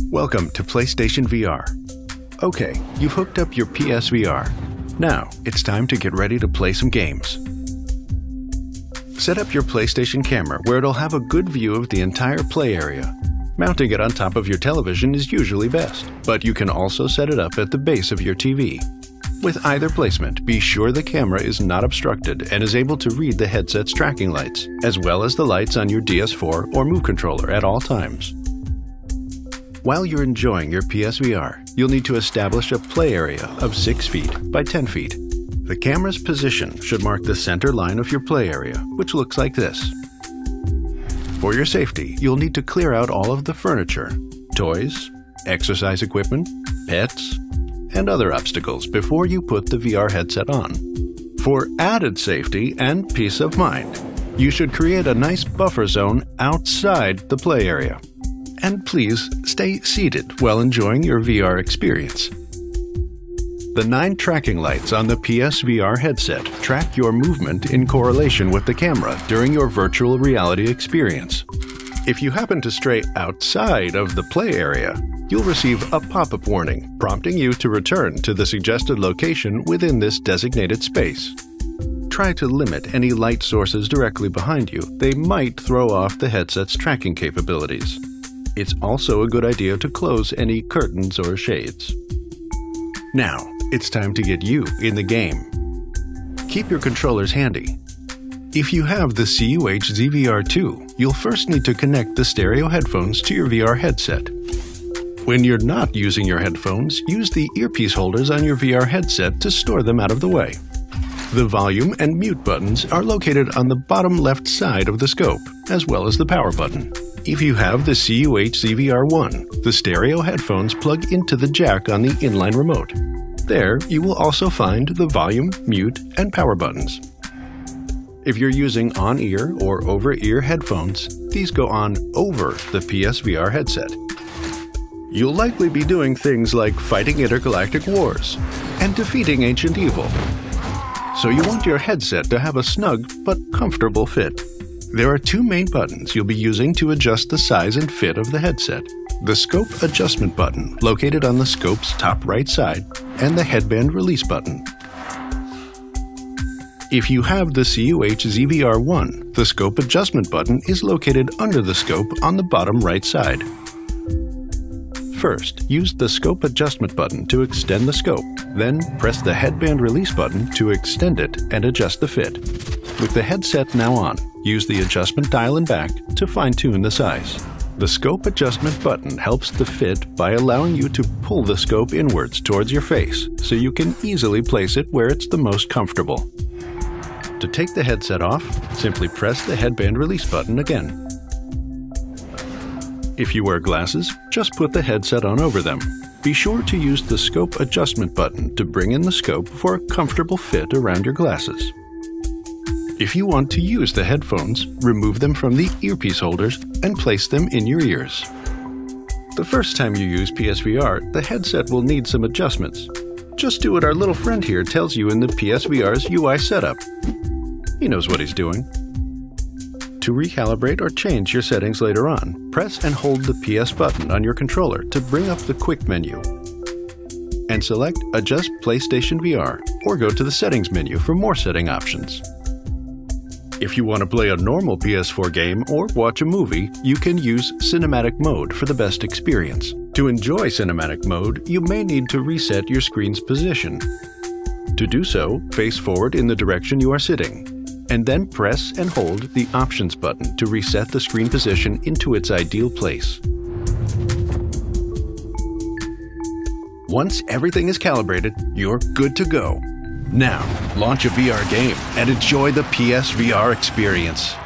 Welcome to PlayStation VR. Okay, you've hooked up your PSVR. Now, it's time to get ready to play some games. Set up your PlayStation camera where it'll have a good view of the entire play area. Mounting it on top of your television is usually best, but you can also set it up at the base of your TV. With either placement, be sure the camera is not obstructed and is able to read the headset's tracking lights, as well as the lights on your DS4 or Move controller at all times. While you're enjoying your PSVR, you'll need to establish a play area of 6 feet by 10 feet. The camera's position should mark the center line of your play area, which looks like this. For your safety, you'll need to clear out all of the furniture, toys, exercise equipment, pets, and other obstacles before you put the VR headset on. For added safety and peace of mind, you should create a nice buffer zone outside the play area. And please stay seated while enjoying your VR experience. The 9 tracking lights on the PSVR headset track your movement in correlation with the camera during your virtual reality experience. If you happen to stray outside of the play area, you'll receive a pop-up warning prompting you to return to the suggested location within this designated space. Try to limit any light sources directly behind you. They might throw off the headset's tracking capabilities. It's also a good idea to close any curtains or shades. Now, it's time to get you in the game. Keep your controllers handy. If you have the CUH ZVR2, you'll first need to connect the stereo headphones to your VR headset. When you're not using your headphones, use the earpiece holders on your VR headset to store them out of the way. The volume and mute buttons are located on the bottom left side of the scope, as well as the power button. If you have the CUH ZVR1, the stereo headphones plug into the jack on the inline remote. There, you will also find the volume, mute, and power buttons. If you're using on-ear or over-ear headphones, these go on over the PSVR headset. You'll likely be doing things like fighting intergalactic wars and defeating ancient evil. So you want your headset to have a snug but comfortable fit. There are 2 main buttons you'll be using to adjust the size and fit of the headset. The Scope Adjustment button, located on the scope's top right side, and the Headband Release button. If you have the CUH ZVR1, the Scope Adjustment button is located under the scope on the bottom right side. First, use the Scope Adjustment button to extend the scope, then press the Headband Release button to extend it and adjust the fit. With the headset now on, use the adjustment dial and back to fine-tune the size. The Scope Adjustment button helps the fit by allowing you to pull the scope inwards towards your face so you can easily place it where it's the most comfortable. To take the headset off, simply press the Headband Release button again. If you wear glasses, just put the headset on over them. Be sure to use the Scope Adjustment button to bring in the scope for a comfortable fit around your glasses. If you want to use the headphones, remove them from the earpiece holders and place them in your ears. The first time you use PSVR, the headset will need some adjustments. Just do what our little friend here tells you in the PSVR's UI setup. He knows what he's doing. To recalibrate or change your settings later on, press and hold the PS button on your controller to bring up the quick menu. And select Adjust PlayStation VR or go to the Settings menu for more setting options. If you want to play a normal PS4 game or watch a movie, you can use Cinematic Mode for the best experience. To enjoy Cinematic Mode, you may need to reset your screen's position. To do so, face forward in the direction you are sitting, and then press and hold the Options button to reset the screen position into its ideal place. Once everything is calibrated, you're good to go. Now, launch a VR game and enjoy the PSVR experience.